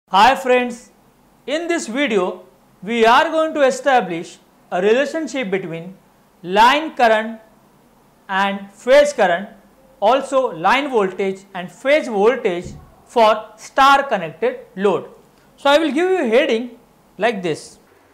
Hi friends, in this video we are going to establish a relationship between line current and phase current, also line voltage and phase voltage for star connected load. So I will give you a heading like this.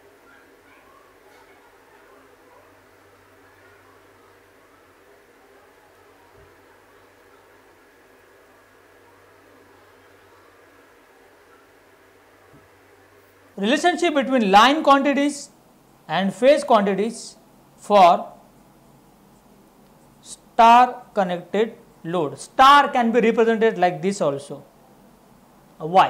Relationship between line quantities and phase quantities for star connected load. Star can be represented like this also, a Y.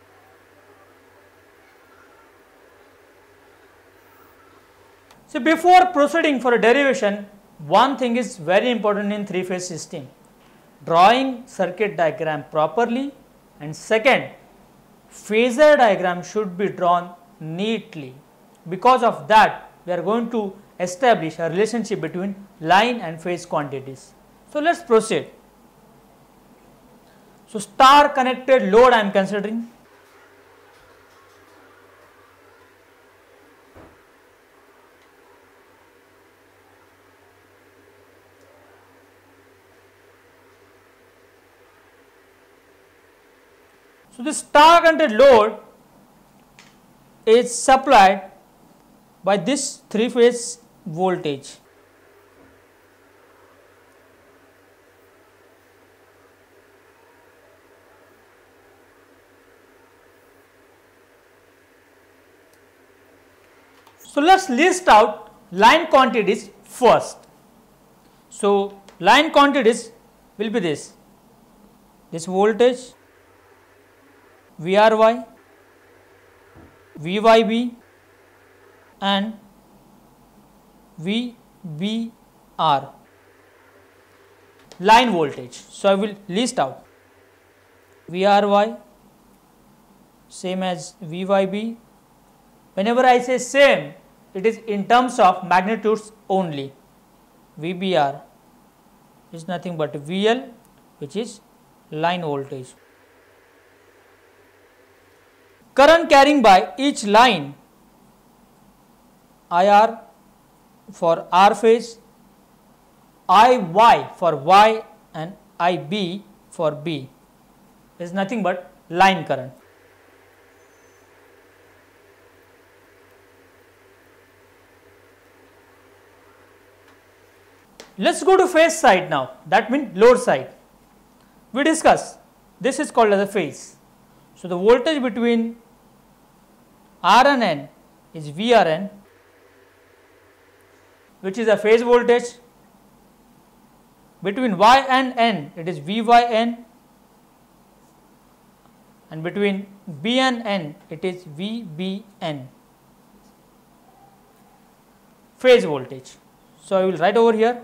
So before proceeding for a derivation, one thing is very important in three-phase system: drawing circuit diagram properly, and second, phasor diagram should be drawn neatly. Because of that, we are going to establish a relationship between line and phase quantities. So let us proceed. So star connected load I am considering. So the star connected load is supplied by this three-phase voltage. So let us list out line quantities first. So line quantities will be this voltage VRY, VYB and VBR, line voltage. So I will list out VRY same as VYB. Whenever I say same, it is in terms of magnitudes only. VBR is nothing but VL, which is line voltage. Current carrying by each line, IR for R phase, IY for Y and IB for B is nothing but line current. Let us go to phase side now, that means load side. We discuss this is called as a phase. So the voltage between R and N is VRN, which is a phase voltage. Between Y and N it is VYN, and between B and N it is VBN, phase voltage. So I will write over here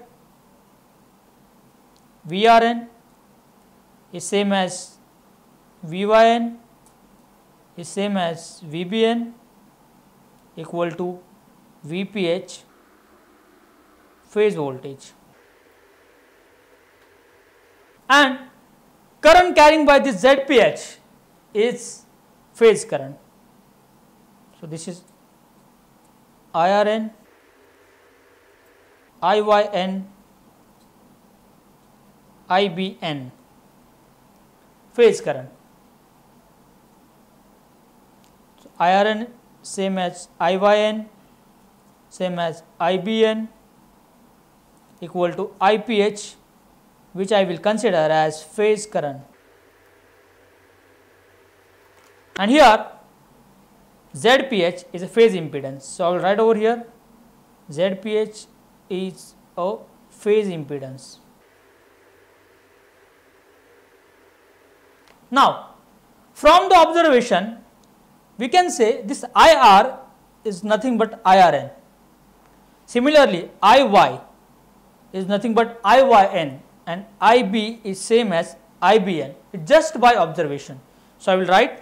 VRN is same as VYN is same as VBN equal to VPH, phase voltage, and current carrying by this ZPH is phase current. So this is IRN, IYN, IBN, phase current. So IRN same as IYN same as IBN equal to IPH, which I will consider as phase current. And here ZPH is a phase impedance. So I will write over here ZPH is a phase impedance. Now from the observation we can say this IR is nothing but IRN. Similarly IY is nothing but IYN and IB is same as IBN, just by observation. So I will write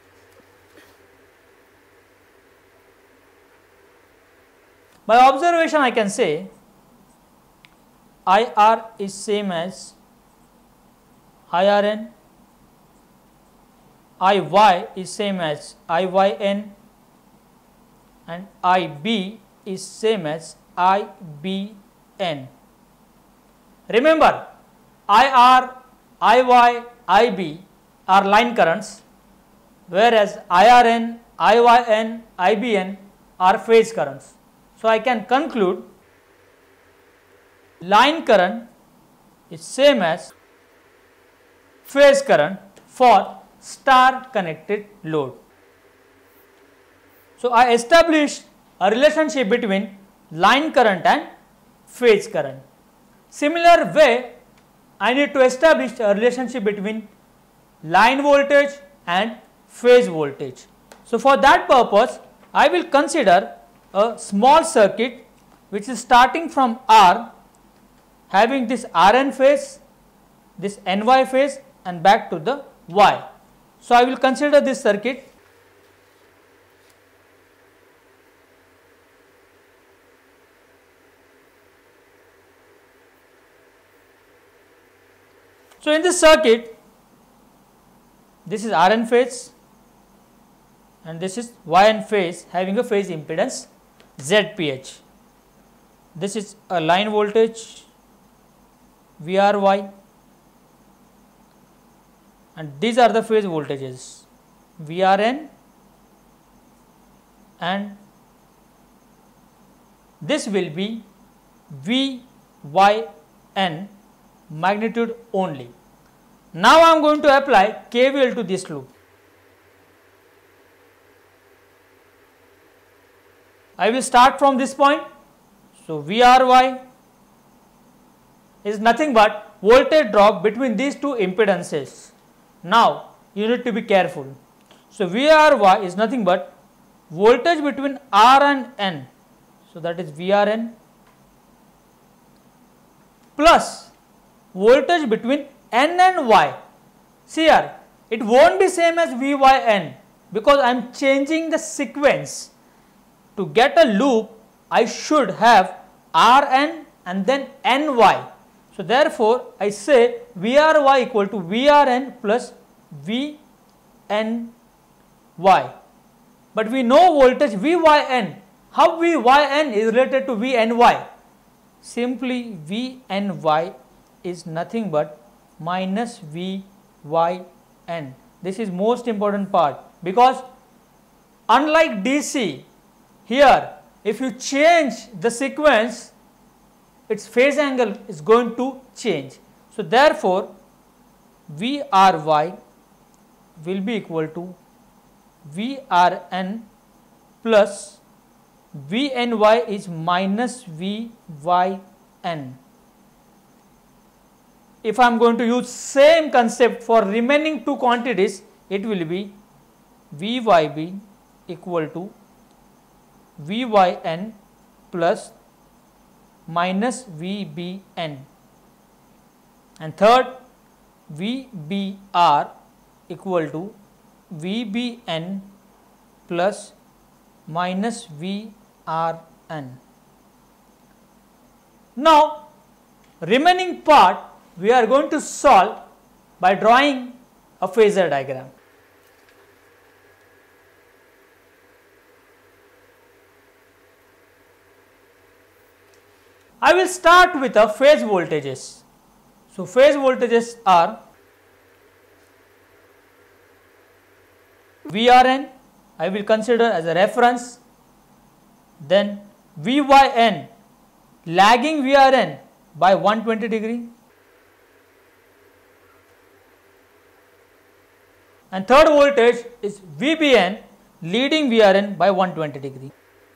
by observation I can say IR is same as IRN, Iy is same as Iyn and Ib is same as Ibn. Remember, IR, Iy, Ib are line currents, whereas IRN, Iyn, Ibn are phase currents. So, I can conclude line current is same as phase current for star connected load. So, I established a relationship between line current and phase current. Similar way, I need to establish a relationship between line voltage and phase voltage. So, for that purpose, I will consider a small circuit which is starting from R, having this Rn phase, this Ny phase and back to the Y. So, I will consider this circuit. So, in this circuit, this is Rn phase and this is Yn phase having a phase impedance Zph. This is a line voltage Vry and these are the phase voltages Vrn and this will be Vyn magnitude only. Now, I am going to apply KVL to this loop. I will start from this point. So, Vry is nothing but voltage drop between these two impedances. Now, you need to be careful. So, Vry is nothing but voltage between R and N. So, that is Vrn plus voltage between N and Y. See here, it won't be same as Vyn because I am changing the sequence. To get a loop, I should have Rn and then Ny. So, therefore, I say Vry equal to Vrn plus Vny. But we know voltage Vyn. How Vyn is related to Vny? Simply Vny is nothing but minus Vyn. This is most important part because unlike DC, here if you change the sequence, its phase angle is going to change. So, therefore, Vry will be equal to Vrn plus Vny is minus Vyn. If I am going to use same concept for remaining two quantities, it will be Vyb equal to Vyn plus minus Vbn, and third Vbr equal to Vbn plus minus Vrn. Now, remaining part we are going to solve by drawing a phasor diagram. I will start with the phase voltages. So, phase voltages are Vrn, I will consider as a reference, then Vyn lagging Vrn by 120 degree, and third voltage is Vbn leading Vrn by 120 degree.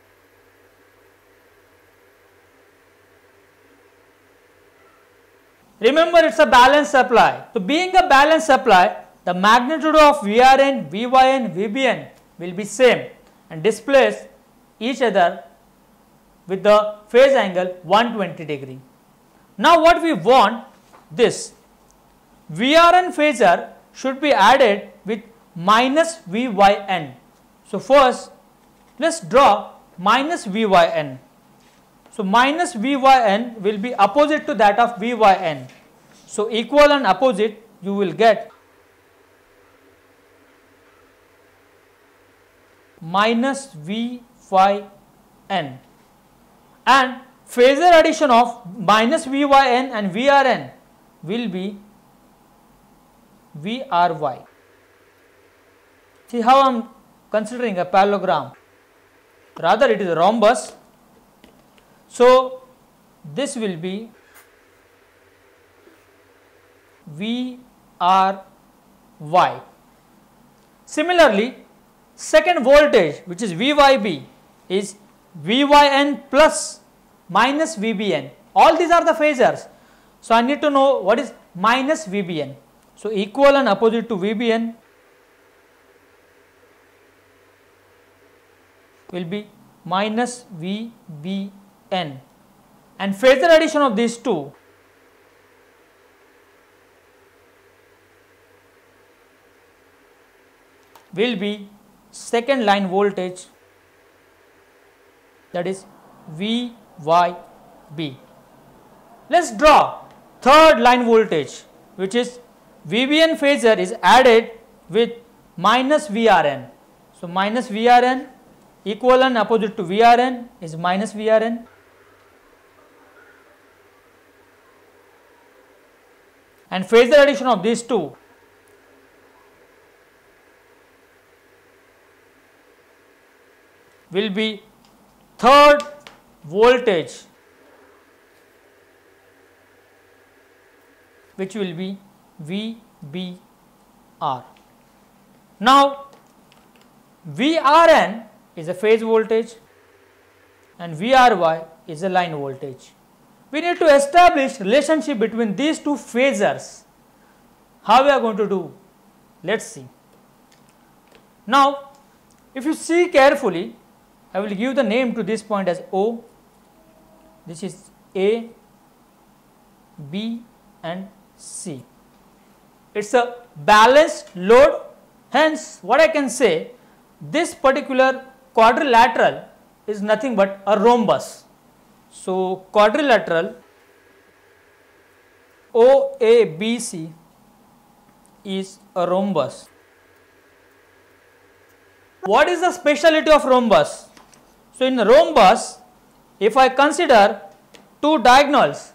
Remember, it is a balanced supply. So, being a balanced supply, the magnitude of Vrn, Vyn, Vbn will be same and displace each other with the phase angle 120 degree. Now, what we want, this Vrn phasor should be added with minus Vyn. So, first let us draw minus Vyn. So, minus Vyn will be opposite to that of Vyn. So, equal and opposite you will get. minus Vyn, and phasor addition of minus Vyn and Vrn will be Vry. See how I am considering a parallelogram, rather it is a rhombus. So this will be Vry. Similarly, second voltage, which is Vyb, is Vyn plus minus Vbn. All these are the phasors. So I need to know what is minus Vbn. So equal and opposite to Vbn will be minus Vbn, and phasor addition of these two will be second line voltage, that is Vyb. Let us draw third line voltage, which is Vbn phasor is added with minus Vrn. So minus Vrn, equal and opposite to Vrn is minus Vrn, and phasor addition of these two will be third voltage, which will be Vbr. Now Vrn is a phase voltage and Vry is a line voltage. We need to establish relationship between these two phasors. How we are going to do? Let us see. Now if you see carefully, I will give the name to this point as O, this is A, B and C. It is a balanced load, hence what I can say, this particular quadrilateral is nothing but a rhombus. So quadrilateral OABC is a rhombus. What is the speciality of rhombus? So in rhombus, if I consider two diagonals,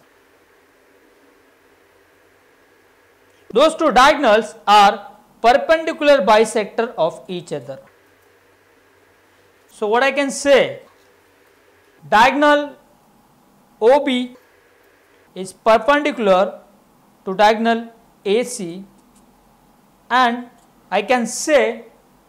those two diagonals are perpendicular bisector of each other. So what I can say, diagonal OB is perpendicular to diagonal AC, and I can say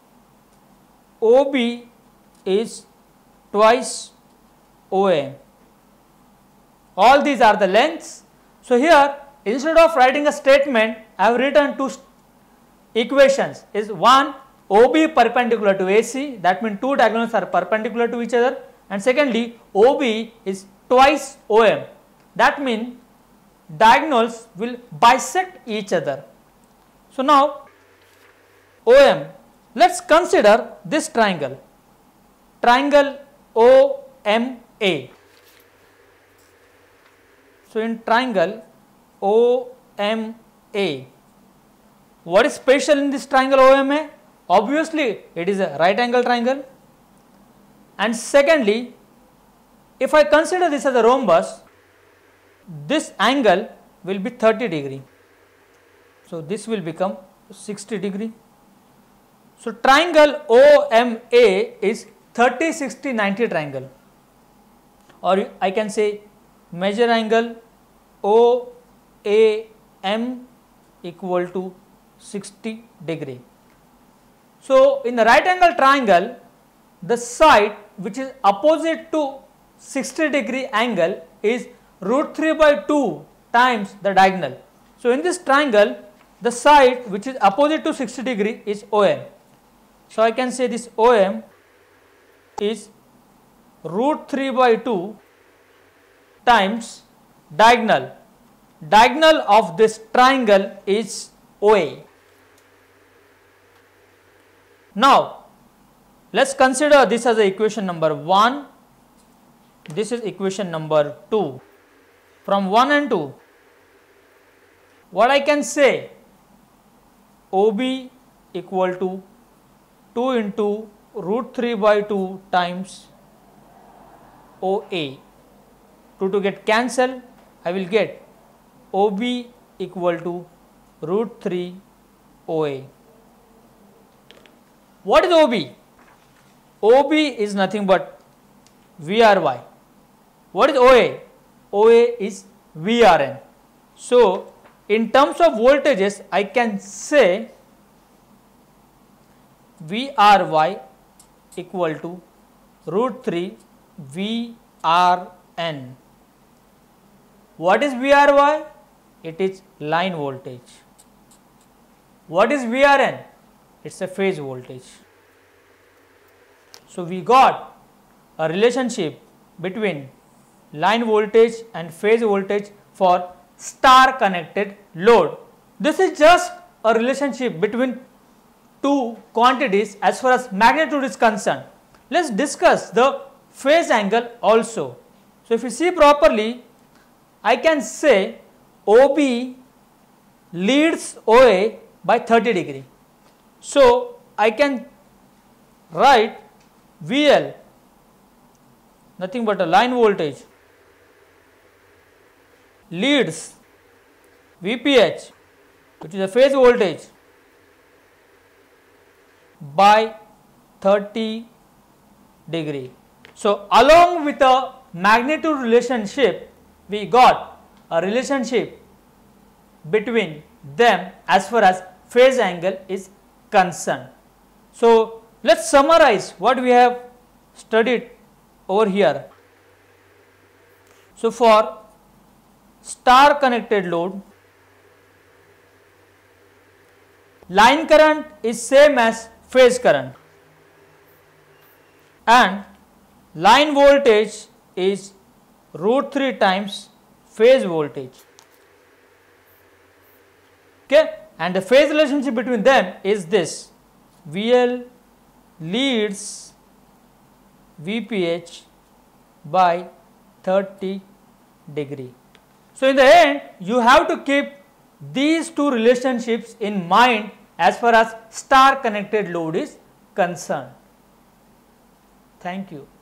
OB is twice OM. All these are the lengths. So here, instead of writing a statement, I have written two equations. Is one, OB perpendicular to AC, that means two diagonals are perpendicular to each other, and secondly OB is twice OM, that means diagonals will bisect each other. So now OM, let us consider this triangle, triangle OMA. So in triangle OMA, what is special in this triangle OMA? Obviously it is a right angle triangle, and secondly, if I consider this as a rhombus, this angle will be 30 degree. So this will become 60 degree. So triangle OMA is 30, 60, 90 triangle, or I can say measure angle OAM equal to 60 degree. So in the right angle triangle, the side which is opposite to 60 degree angle is √3/2 times the diagonal. So in this triangle, the side which is opposite to 60 degree is OM. So I can say this OM is √3/2 times diagonal. Diagonal of this triangle is OA. Now let us consider this as a equation number 1, this is equation number 2. From 1 and 2, what I can say, OB equal to 2 into root 3 by 2 times OA. 2 get cancelled, I will get OB equal to root 3 OA. What is OB? OB is nothing but VRY. What is OA? OA is VRN. So, in terms of voltages, I can say VRY equal to root 3 VRN. What is VRY? It is line voltage. What is VRN? It is a phase voltage. So, we got a relationship between line voltage and phase voltage for star connected load. This is just a relationship between two quantities as far as magnitude is concerned. Let us discuss the phase angle also. So, if you see properly, I can say OB leads OA by 30 degree. So, I can write VL, nothing but a line voltage, leads VPH, which is a phase voltage, by 30 degree. So, along with a magnitude relationship, we got a relationship between them as far as phase angle is concerned. So, let us summarize what we have studied over here. So, for star connected load, line current is same as phase current and line voltage is root 3 times phase voltage, okay, and the phase relationship between them is this: VL leads VPH by 30 degree. So, in the end, you have to keep these two relationships in mind as far as star connected load is concerned. Thank you.